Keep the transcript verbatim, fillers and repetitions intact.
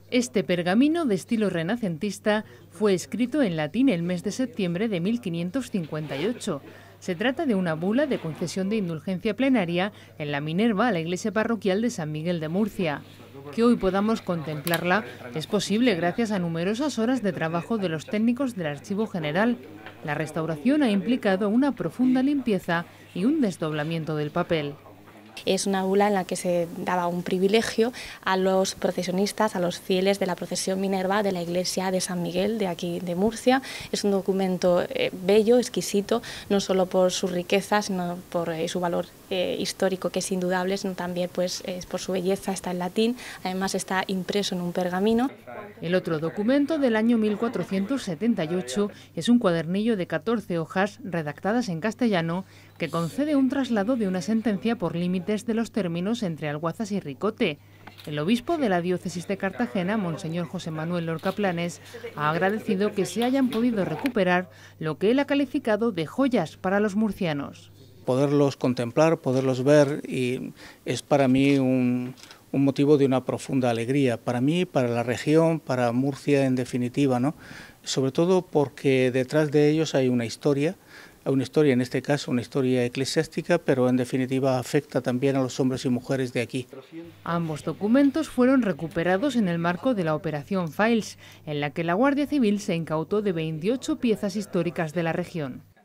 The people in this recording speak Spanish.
Este pergamino de estilo renacentista fue escrito en latín el mes de septiembre de mil quinientos cincuenta y ocho. Se trata de una bula de concesión de indulgencia plenaria en la Minerva a la iglesia parroquial de San Miguel de Murcia. Que hoy podamos contemplarla es posible gracias a numerosas horas de trabajo de los técnicos del Archivo General. La restauración ha implicado una profunda limpieza y un desdoblamiento del papel. Es una bula en la que se daba un privilegio a los procesionistas, a los fieles de la procesión Minerva de la iglesia de San Miguel de aquí de Murcia. Es un documento eh, bello, exquisito, no solo por su riqueza, sino por eh, su valor eh, histórico, que es indudable, sino también pues, eh, por su belleza. Está en latín, además está impreso en un pergamino. El otro documento, del año mil cuatrocientos setenta y ocho, es un cuadernillo de catorce hojas redactadas en castellano que concede un traslado de una sentencia por límites de los términos entre Alguazas y Ricote. El obispo de la diócesis de Cartagena, Monseñor José Manuel Lorca Planes, ha agradecido que se hayan podido recuperar lo que él ha calificado de joyas para los murcianos. Poderlos contemplar, poderlos ver, y es para mí un, un motivo de una profunda alegría, para mí, para la región, para Murcia en definitiva, ¿no? Sobre todo porque detrás de ellos hay una historia, una historia en este caso, una historia eclesiástica, pero en definitiva afecta también a los hombres y mujeres de aquí. Ambos documentos fueron recuperados en el marco de la Operación Files, en la que la Guardia Civil se incautó de veintiocho piezas históricas de la región.